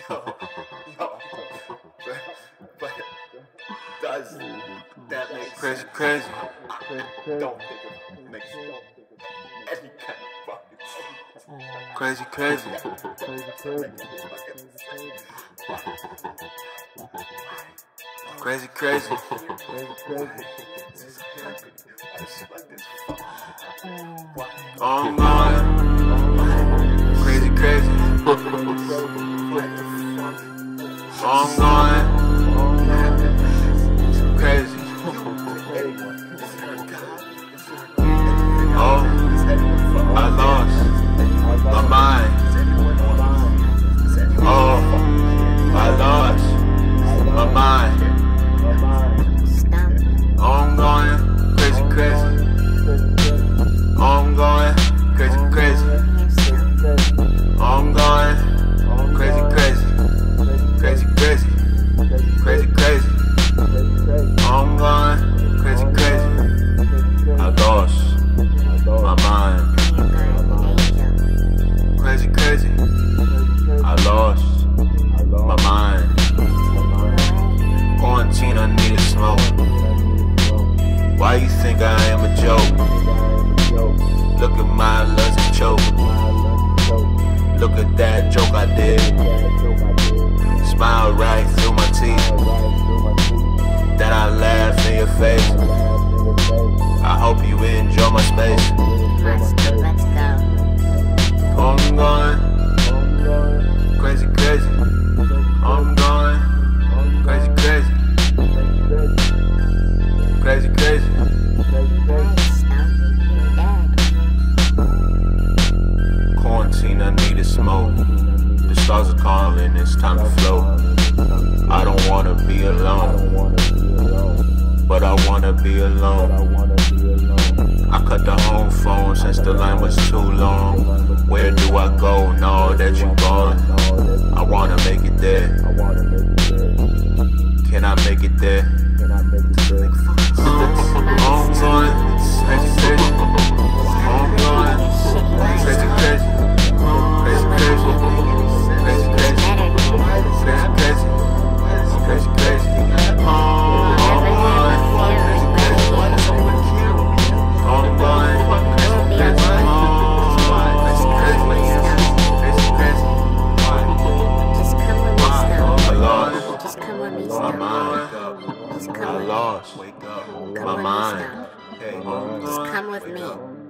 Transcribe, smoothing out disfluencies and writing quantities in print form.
Yo, yo, but does that make Crazy, sense? crazy. Don't think it makes any kind of fucking sense. Crazy, crazy. Crazy, crazy. I'm going crazy, crazy. I'm going crazy. Oh, I lost my mind. Oh, I lost my mind. I'm going crazy, crazy. I'm going crazy, crazy. I'm going crazy, crazy. Crazy, crazy. Crazy, crazy. I'm going crazy, crazy. I lost my mind. Crazy, crazy. I lost my mind. Quarantine, I need to smoke. Why you think I am a joke? Look at my lungs and choke. Look at that joke I did. Smile right through my teeth. Then I laugh in your face. I hope you enjoy my space. Let's go. I'm going crazy, crazy. I'm going crazy, crazy. Crazy, crazy. Quarantine, I need to smoke. The stars are calling, it's time to float. I don't wanna be alone, but I wanna be alone. I cut the home phone since the line was too long. Where do I go now that you gone? I wanna make it there. Can I make it there? I'm going crazy, crazy. I'm going crazy, crazy. Crazy, crazy. Crazy, crazy. Crazy, crazy. Crazy, crazy. Crazy, crazy. I'm going crazy, crazy. I'm going crazy, crazy. Just come with me, Snow. I lost Just come with me, my Snow. mind. Just come I with me. lost Wake up. Come my with me, mind. Snow. Hey, Just come with me.